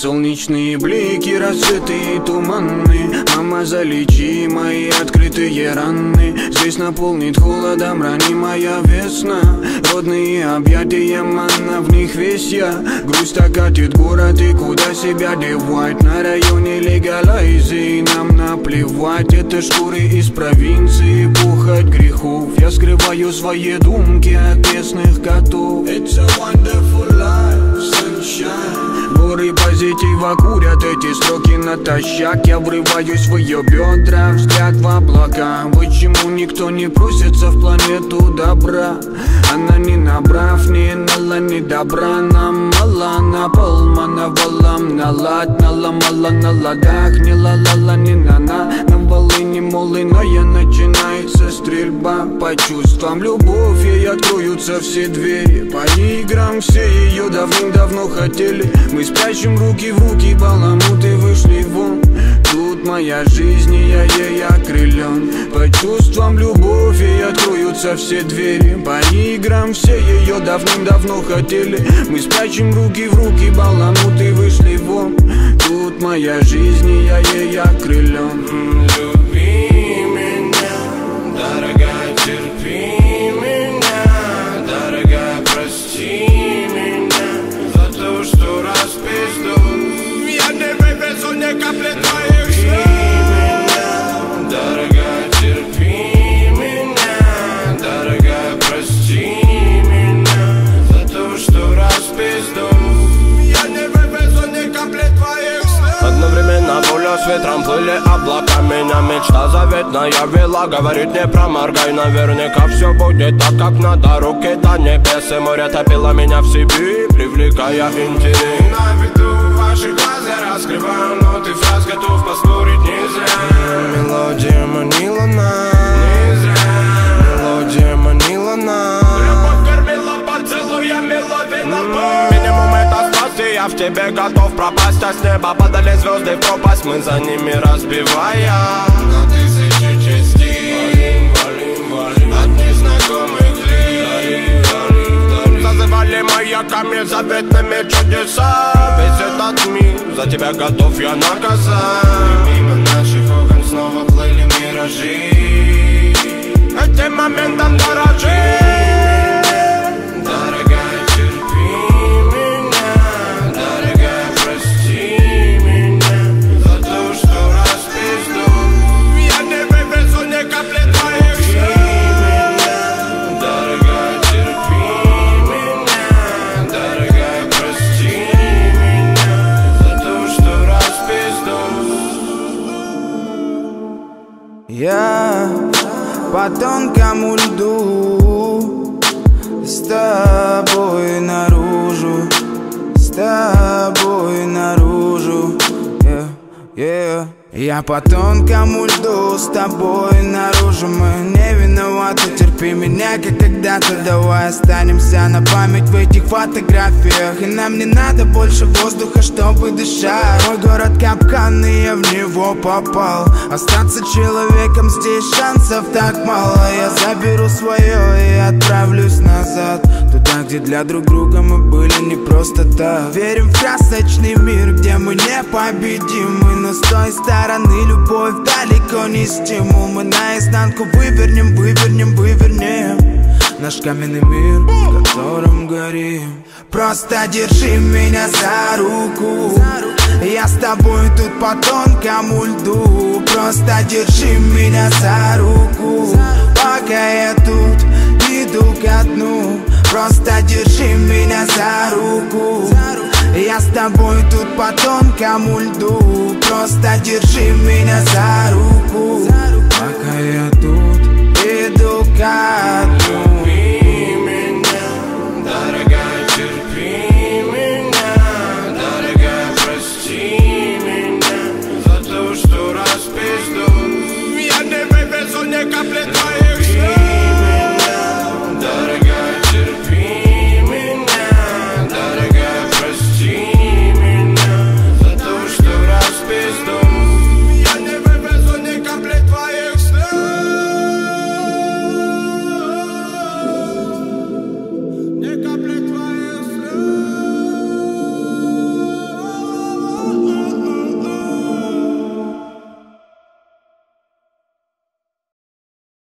Солнечные блики, рассветы и туманы. Мама, залечи мои открытые раны. Здесь наполнит холодом ранимая весна. Родные объятия, манна, в них весь я. Грусть окатит город, и куда себя девать? На районе легалайзы, нам наплевать. Это шкуры из провинции, пухоть грехов. Я скрываю свои думки от местных котов. It's a wonderful life, sunshine. Горы позитива курят эти строки натощак. Я врываюсь в ее бедра, взгляд в облака. Почему никто не просится в планету добра? Она не набрав, не нала, не добра. Нам мало, на полмана валам, налад, наломала на ладах. Не ла-ла-ла, не на-на, на волыни молыная. Начинается стрельба по чувствам. Любовь, ей откроются все двери. По играм все ее давным-давно хотели. Мы спрячем руки в руки, баламуты вышли вон. Тут моя жизнь, и я ей окрылен. По чувствам любовь, ей откроются все двери. По играм все ее давным-давно хотели. Мы спрячем руки в руки, баламуты вышли вон. Тут моя жизнь, и я ей окрылен. Люби меня, дорогая, терпи меня. Дорогая, прости меня за то, что распизду. Я не вывезу ни капли твоих слез. Дорогая, терпи меня. Дорогая, прости меня за то, что распизду. Я не вывезу ни капли твоих слез. Одновременно пуля с ветром плыли облака. Меня мечта заветная вела. Говорит, не проморгай, наверняка все будет так, как надо. Руки до небес, и море топило меня в себе, привлекая интерес. На виду ваши глаза раскрываю ноты фраз, готов поспорить не зря. Мелодия манила нас, не зря. Мелодия манила нас. Любовь кормила поцелуями, ловила боль. Минимум это страсти, я в тебе готов пропасть. А с неба падали звезды в пропасть, мы за ними разбивая на тысячи частей. Валим от незнакомых лиц. Зазывали маяками заветными чудеса. Весь этот мир за тебя готов я наказать. И мимо наших окон снова плыли миражи. Этим моментом дорожи. Дорогая, терпи меня. Дорогая, прости меня за то, что распизду. Я не вывезу ни капли твоих слез. Дорогая, терпи меня. Дорогая, прости меня за то, что распизду. Я по тонкому льду, с тобой наружу, с тобой наружу, yeah. Я по тонкому льду, с тобой наружу. Мы не виноваты, терпи меня, как когда-то. Давай останемся на память в этих фотографиях. И нам не надо больше воздуха, чтобы дышать. Мой город капкан, и я в него попал. Остаться человеком здесь шансов так мало. Я заберу свое и отправлюсь назад, туда, где для друг друга мы были не просто так. Верим в красочный мир, где мы непобедимы. Но с той стороны любовь далеко не стимул. Мы наизнанку вывернем, вывернем, вывернем наш каменный мир, в котором горим. Просто держи меня за руку, я с тобой тут по тонкому льду. Просто держи меня за руку, пока я тут иду ко дну. Просто держи меня за руку, я с тобой тут по тонкому льду. Просто держи меня за руку, пока я тут иду ко дну. Люби меня, дорогая, терпи меня. Дорогая, прости меня за то, что распизду. Я не вывезу ни капли твоих.